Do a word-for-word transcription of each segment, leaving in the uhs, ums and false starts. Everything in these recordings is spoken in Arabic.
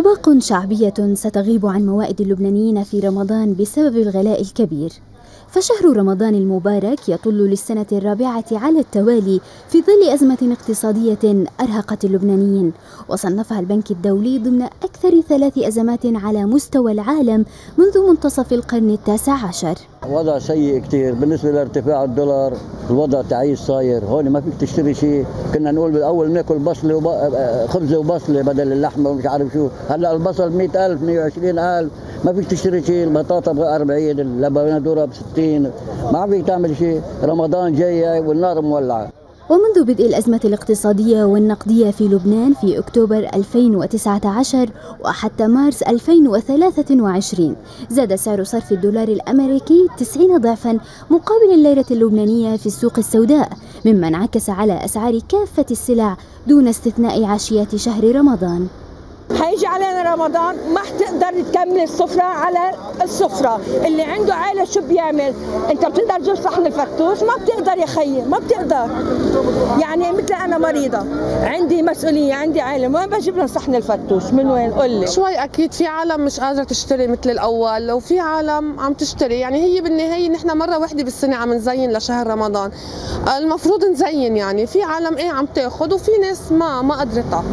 أطباق شعبية ستغيب عن موائد اللبنانيين في رمضان بسبب الغلاء الكبير، فشهر رمضان المبارك يطل للسنة الرابعة على التوالي في ظل أزمة اقتصادية أرهقت اللبنانيين، وصنفها البنك الدولي ضمن أكثر ثلاث أزمات على مستوى العالم منذ منتصف القرن التاسع عشر. وضع سيء كتير بالنسبة لارتفاع الدولار، الوضع تعيس صاير، هون ما فيك تشتري شيء. كنا نقول بالأول ناكل بصلة وب... خبزة وبصلة بدل اللحمة ومش عارف شو، هلا البصل مئة ألف مئة وعشرين ألف، ما فيك تشتري شيء. البطاطا ب أربعين، اللبنادورة ب ستين، ما فيك تعمل شيء. رمضان جاي والنار مولعة. ومنذ بدء الأزمة الاقتصادية والنقدية في لبنان في أكتوبر ألفين وتسعة عشر وحتى مارس ألفين وثلاثة وعشرين زاد سعر صرف الدولار الأمريكي تسعين ضعفا مقابل الليرة اللبنانية في السوق السوداء، مما انعكس على أسعار كافة السلع دون استثناء عشيات شهر رمضان. هيجي علينا رمضان ما حتقدر تكمل السفرة على السفرة. اللي عنده عائلة شو بيعمل؟ انت بتقدر تجيب صحن الفتوش؟ ما بتقدر يا خيي، ما بتقدر. يعني مثل انا مريضة، عندي مسؤولية، عندي عائلة، وين بجيب لهم صحن الفتوش؟ من وين؟ قول لي. شوي اكيد في عالم مش قادرة تشتري مثل الاول، وفي عالم عم تشتري. يعني هي بالنهاية نحن مرة واحدة بالسنة عم نزين لشهر رمضان، المفروض نزين. يعني في عالم ايه عم تاخذ وفي ناس ما ما قدرتها.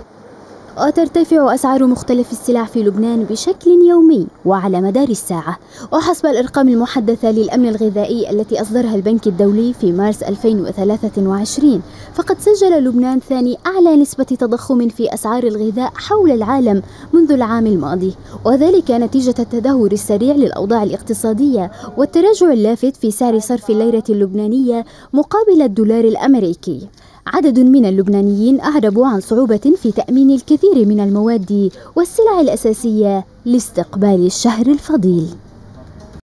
وترتفع أسعار مختلف السلع في لبنان بشكل يومي وعلى مدار الساعة، وحسب الأرقام المحدثة للأمن الغذائي التي أصدرها البنك الدولي في مارس ألفين وثلاثة وعشرين، فقد سجل لبنان ثاني أعلى نسبة تضخم في أسعار الغذاء حول العالم منذ العام الماضي، وذلك نتيجة التدهور السريع للأوضاع الاقتصادية والتراجع اللافت في سعر صرف الليرة اللبنانية مقابل الدولار الأمريكي. عدد من اللبنانيين أعربوا عن صعوبة في تأمين الكثير من المواد والسلع الأساسية لاستقبال الشهر الفضيل.